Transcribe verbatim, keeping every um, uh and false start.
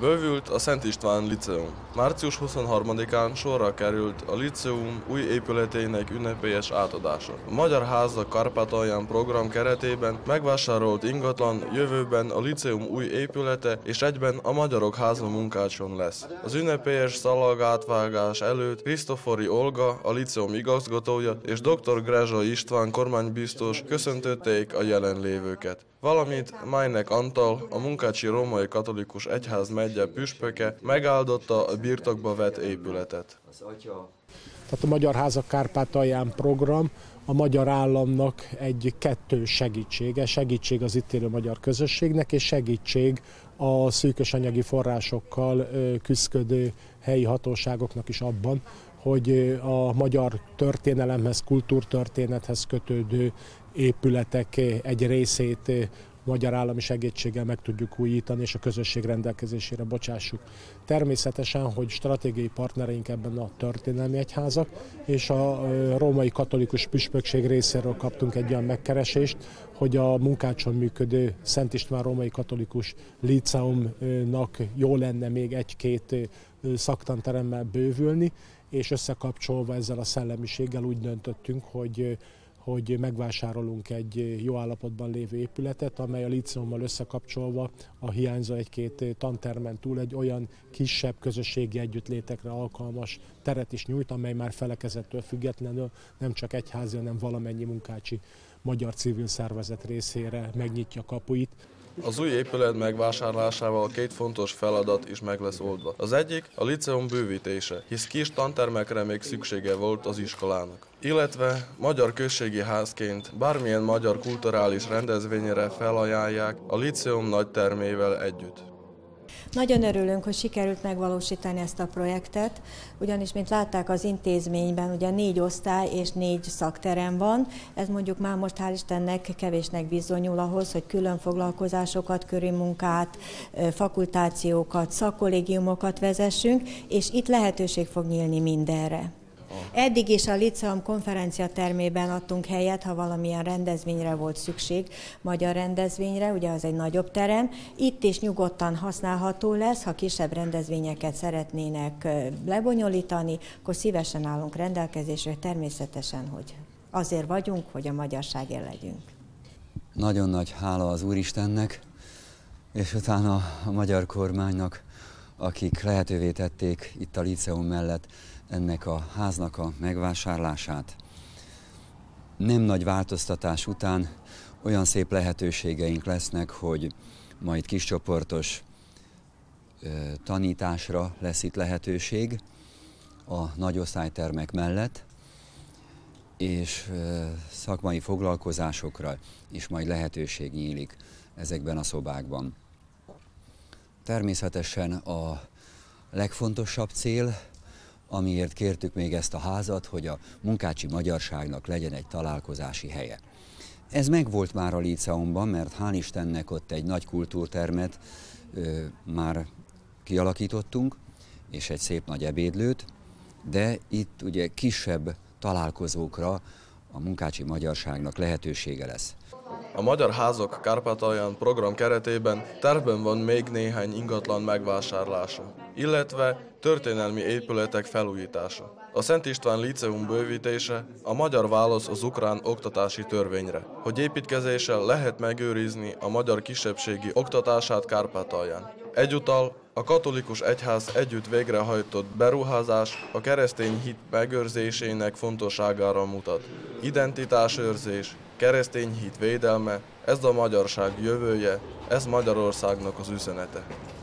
Bővült a Szent István Liceum. március huszonharmadikán sorra került a liceum új épületének ünnepélyes átadása. A Magyar Házak Kárpátalján program keretében megvásárolt ingatlan jövőben a liceum új épülete és egyben a Magyarok Háza Munkácson lesz. Az ünnepélyes szalagátvágás előtt Krisztofori Olga, a liceum igazgatója, és dr. Grezsa István kormánybiztos köszöntötték a jelenlévőket. Valamint Májnek Antal, a Munkácsi Római Katolikus Egyház megye püspöke megáldotta a birtokba vett épületet. Tehát a Magyar Házak Kárpátalján program a magyar államnak egy kettős segítsége, segítség az itt élő magyar közösségnek, és segítség a szűkös anyagi forrásokkal küszködő helyi hatóságoknak is abban, hogy a magyar történelemhez, kultúrtörténethez kötődő épületek egy részét magyar állami segítséggel meg tudjuk újítani, és a közösség rendelkezésére bocsássuk. Természetesen, hogy stratégiai partnereink ebben a történelmi egyházak, és a római katolikus püspökség részéről kaptunk egy olyan megkeresést, hogy a Munkácson működő Szent István Római Katolikus Liceumnak jó lenne még egy-két szaktanteremmel bővülni, és összekapcsolva ezzel a szellemiséggel úgy döntöttünk, hogy hogy megvásárolunk egy jó állapotban lévő épületet, amely a liceummal összekapcsolva a hiányzó egy-két tantermen túl egy olyan kisebb közösségi együttlétekre alkalmas teret is nyújt, amely már felekezettől függetlenül nem csak egyházi, hanem valamennyi munkácsi magyar civil szervezet részére megnyitja kapuit. Az új épület megvásárlásával két fontos feladat is meg lesz oldva. Az egyik a liceum bővítése, hisz kis tantermekre még szüksége volt az iskolának. Illetve magyar községi házként bármilyen magyar kulturális rendezvényre felajánlják a liceum nagy termével együtt. Nagyon örülünk, hogy sikerült megvalósítani ezt a projektet, ugyanis, mint látták az intézményben, ugye négy osztály és négy szakterem van. Ez mondjuk már most hál' Istennek kevésnek bizonyul ahhoz, hogy külön foglalkozásokat, köri munkát, fakultációkat, szakkollégiumokat vezessünk, és itt lehetőség fog nyílni mindenre. Eddig is a liceum konferenciatermében adtunk helyet, ha valamilyen rendezvényre volt szükség, magyar rendezvényre, ugye az egy nagyobb terem. Itt is nyugodtan használható lesz, ha kisebb rendezvényeket szeretnének lebonyolítani, akkor szívesen állunk rendelkezésre, természetesen, hogy azért vagyunk, hogy a magyarságért legyünk. Nagyon nagy hála az Úristennek, és utána a magyar kormánynak, akik lehetővé tették itt a liceum mellett ennek a háznak a megvásárlását. Nem nagy változtatás után olyan szép lehetőségeink lesznek, hogy majd kiscsoportos ö, tanításra lesz itt lehetőség a nagy osztálytermek mellett, és ö, szakmai foglalkozásokra is majd lehetőség nyílik ezekben a szobákban. Természetesen a legfontosabb cél, amiért kértük még ezt a házat, hogy a munkácsi magyarságnak legyen egy találkozási helye. Ez megvolt már a liceumban, mert hál' Istennek ott egy nagy kultúrtermet ö, már kialakítottunk, és egy szép nagy ebédlőt, de itt ugye kisebb találkozókra a munkácsi magyarságnak lehetősége lesz. A Magyar Házak Kárpátalján program keretében tervben van még néhány ingatlan megvásárlása, illetve történelmi épületek felújítása. A Szent István Liceum bővítése a magyar válasz az ukrán oktatási törvényre, hogy építkezéssel lehet megőrizni a magyar kisebbségi oktatását Kárpátalján. Egyúttal a katolikus egyház együtt végrehajtott beruházás a keresztény hit megőrzésének fontosságára mutat. Identitásőrzés, keresztény hit védelme, ez a magyarság jövője, ez Magyarországnak az üzenete.